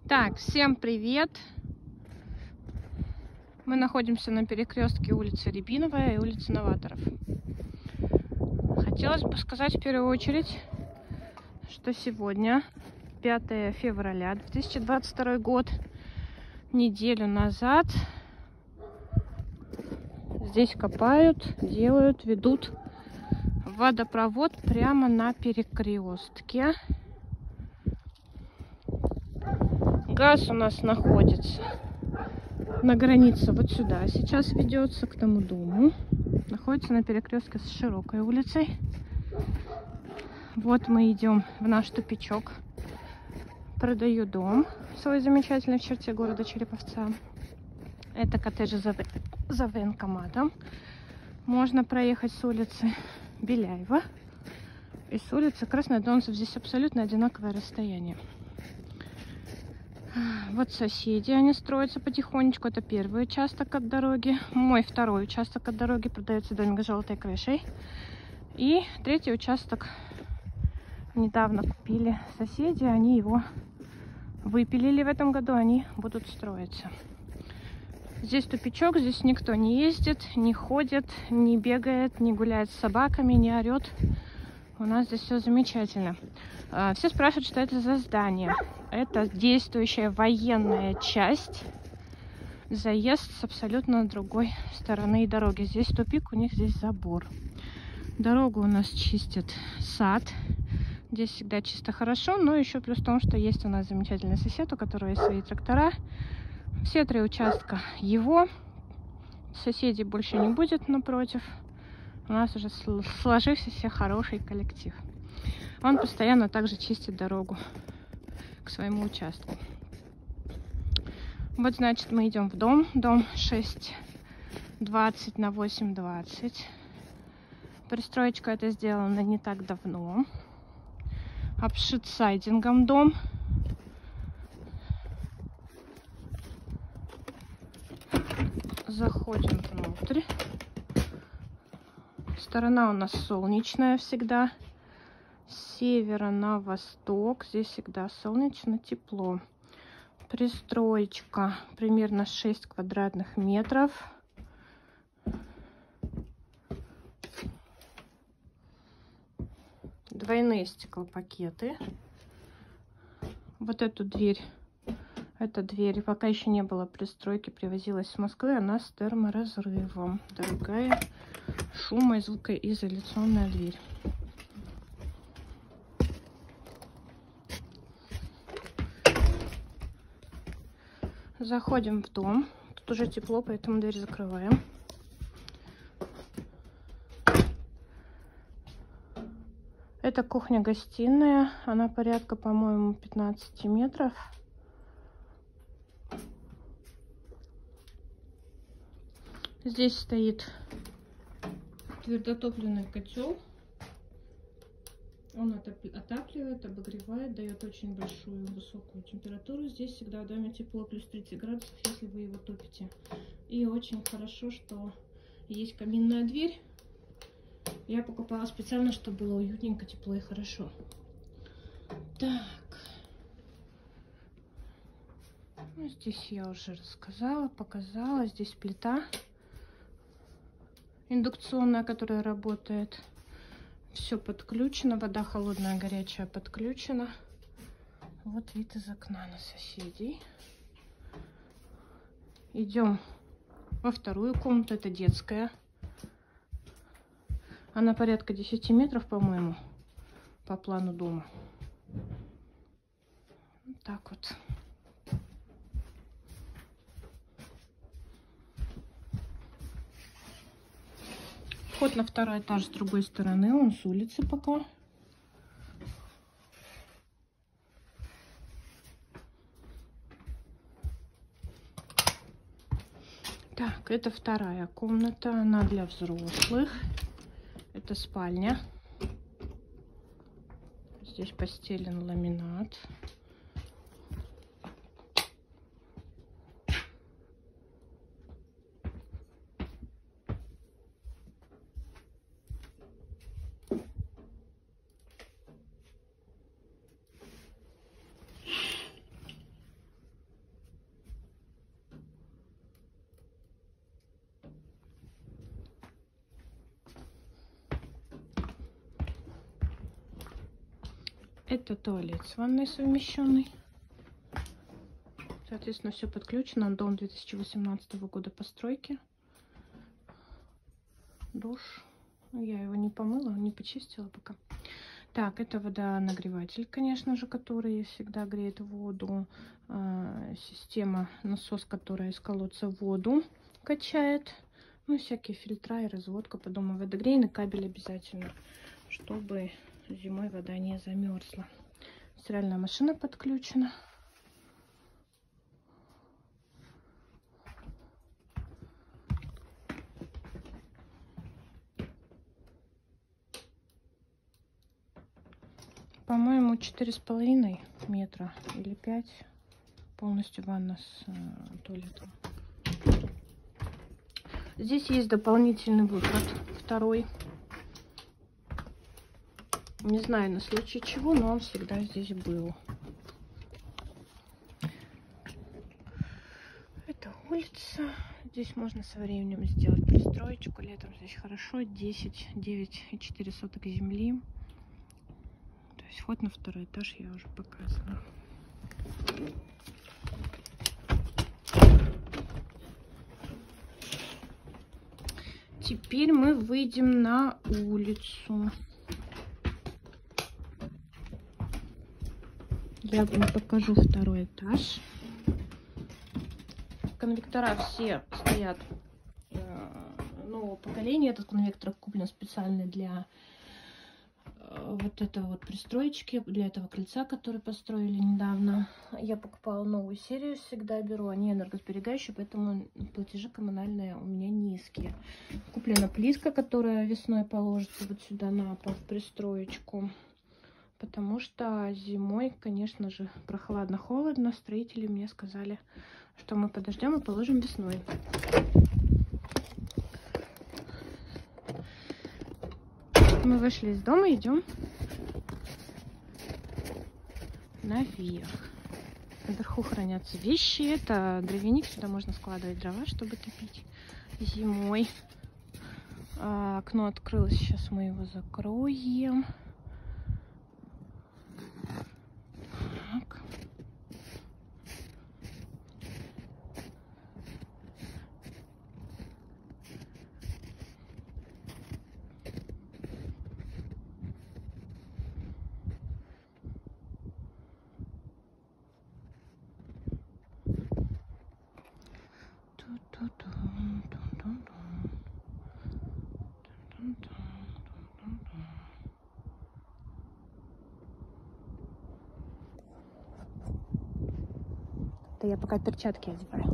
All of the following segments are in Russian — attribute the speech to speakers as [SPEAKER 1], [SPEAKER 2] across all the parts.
[SPEAKER 1] Так, всем привет! Мы находимся на перекрестке улицы Рябиновая и улицы Новаторов. Хотелось бы сказать в первую очередь, что сегодня, 5 февраля 2022 год, неделю назад, здесь копают, делают, ведут водопровод прямо на перекрестке. Газ у нас находится на границе вот сюда. Сейчас ведется к тому дому. Находится на перекрестке с широкой улицей. Вот мы идем в наш тупичок. Продаю дом свой замечательный в черте города Череповца. Это коттеджи за военкоматом. Можно проехать с улицы Беляева и с улицы Краснодонцев. Здесь абсолютно одинаковое расстояние. Вот соседи, они строятся потихонечку. Это первый участок от дороги. Мой второй участок от дороги. Продается домик с желтой крышей. И третий участок недавно купили соседи. Они его выпилили в этом году. Они будут строиться. Здесь тупичок. Здесь никто не ездит, не ходит, не бегает, не гуляет с собаками, не орет. У нас здесь все замечательно. Все спрашивают, что это за здание. Это действующая военная часть. Заезд с абсолютно другой стороны дороги. Здесь тупик, у них здесь забор. Дорогу у нас чистит сад. Здесь всегда чисто хорошо, но еще плюс в том, что есть у нас замечательный сосед, у которого есть свои трактора. Все три участка его. Соседей больше не будет напротив. У нас уже сложився хороший коллектив. Он постоянно также чистит дорогу к своему участку. Вот, значит, мы идем в дом. Дом 6,20 на 8,20. Пристроечка эта сделана не так давно. Обшит сайдингом дом. Заходим внутрь. Сторона у нас солнечная всегда. С севера на восток. Здесь всегда солнечно, тепло. Пристроечка примерно 6 квадратных метров. Двойные стеклопакеты. Вот эту дверь. Эта дверь, пока еще не было пристройки, привозилась с Москвы. Она с терморазрывом. Дорогая шумо- и звукоизоляционная дверь. Заходим в дом. Тут уже тепло, поэтому дверь закрываем. Это кухня-гостиная. Она порядка, по-моему, 15 метров. Здесь стоит твердотопливный котел. Он отапливает, обогревает, дает очень большую высокую температуру. Здесь всегда в доме тепло, плюс 30 градусов, если вы его топите. И очень хорошо, что есть каминная дверь. Я покупала специально, чтобы было уютненько, тепло и хорошо. Так. Ну, здесь я уже рассказала, показала. Здесь плита индукционная, которая работает. Все подключено, вода холодная, горячая подключена. Вот вид из окна на соседей. Идем во вторую комнату, это детская. Она порядка 10 метров, по-моему, по плану дома. Вот так вот. Вход на второй этаж с другой стороны, он с улицы пока. Так, это вторая комната, она для взрослых. Это спальня. Здесь постелен ламинат. Это туалет с ванной совмещенный. Соответственно, все подключено. Дом 2018 года постройки. Душ. Я его не помыла, не почистила пока. Так, это водонагреватель, конечно же, который всегда греет воду. Система насос, которая из колодца воду качает. Ну, всякие фильтра и разводка по дому. Водогрейный кабель обязательно, чтобы зимой вода не замерзла. Стиральная машина подключена. По-моему, 4,5 метра или 5 полностью ванна с туалетом. Здесь есть дополнительный выход, второй. Не знаю на случай чего, но он всегда здесь был. Это улица. Здесь можно со временем сделать пристроечку. Летом здесь хорошо. 9,4 земли. То есть вход на второй этаж я уже показывала. Теперь мы выйдем на улицу. Я вам покажу второй этаж. Конвектора все стоят нового поколения. Этот конвектор куплен специально для вот этой вот пристроечки, для этого крыльца, который построили недавно. Я покупала новую серию, всегда беру. Они энергосберегающие, поэтому платежи коммунальные у меня низкие. Куплена плитка, которая весной положится вот сюда на пол в пристроечку. Потому что зимой, конечно же, прохладно-холодно. Строители мне сказали, что мы подождем и положим весной. Мы вышли из дома, идем наверх. Наверху хранятся вещи. Это дровяник, сюда можно складывать дрова, чтобы топить зимой. Окно открылось, сейчас мы его закроем. Так. Да я пока перчатки одеваю.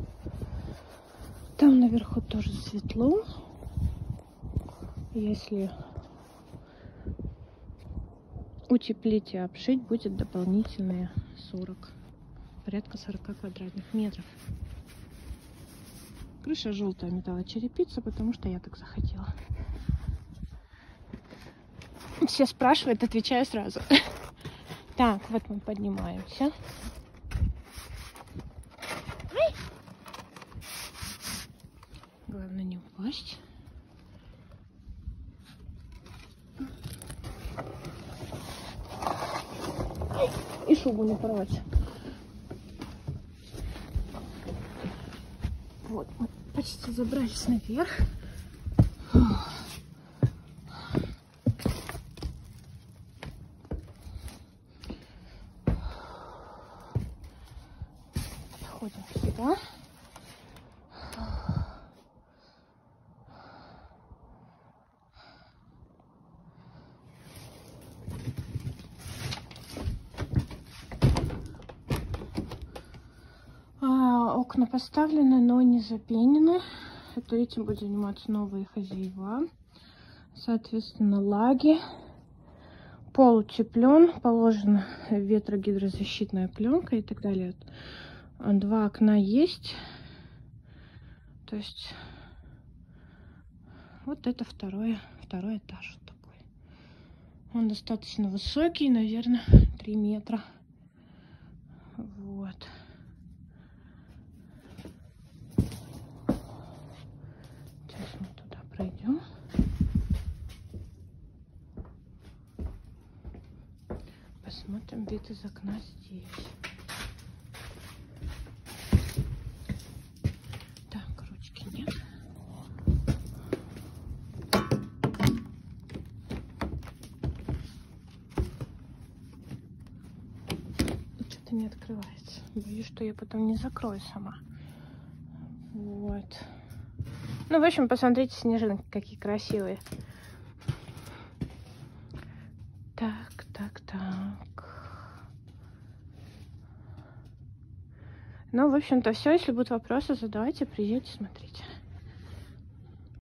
[SPEAKER 1] Там наверху тоже светло. Если утеплить и обшить, будет дополнительные 40, порядка 40 квадратных метров. Крыша желтая металлочерепица, потому что я так захотела. Все спрашивают, отвечаю сразу. Так, вот мы поднимаемся. Главное не упасть. И шубу не порвать. Вот, мы почти забрались наверх. Заходим сюда. Окна поставлены, но не запенены. Это этим будут заниматься новые хозяева. Соответственно, лаги. Пол утеплен, положена ветрогидрозащитная пленка и так далее. 2 окна есть. То есть вот это второй этаж. Вот такой. Он достаточно высокий, наверное, 3 метра. Вот. Сейчас мы туда пройдем. посмотрим вид из окна здесь. Так, ручки нет. Что-то не открывается. Боюсь, что я потом не закрою сама. Вот. Ну, в общем, посмотрите, снежинки какие красивые. Так, так, так. Ну, в общем-то, все. Если будут вопросы, задавайте, приедете, смотрите.